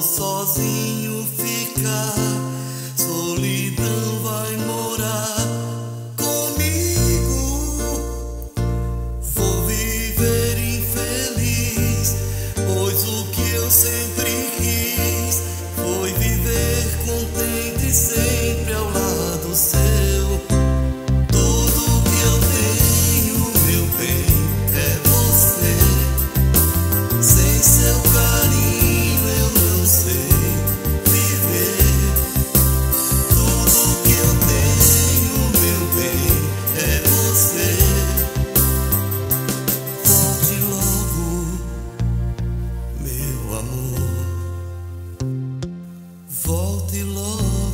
sozinho ficar, solidão vai morar comigo. Vou viver infeliz, pois o que eu sempre quis foi viver contente sempre ao lado seu. Tudo que eu tenho, meu bem, é você. Sem seu carinho eu não sei viver. Tudo que eu tenho, meu bem, é você. Volte logo, meu amor. Volte logo.